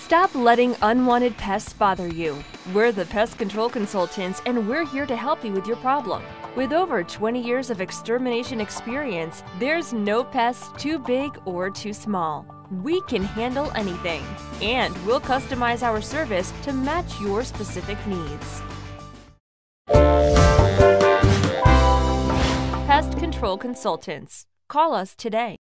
Stop letting unwanted pests bother you. We're the pest control consultants, and we're here to help you with your problem. With over 20 years of extermination experience, there's no pest too big or too small. We can handle anything, and we'll customize our service to match your specific needs. Pest Control Consultants. Call us today.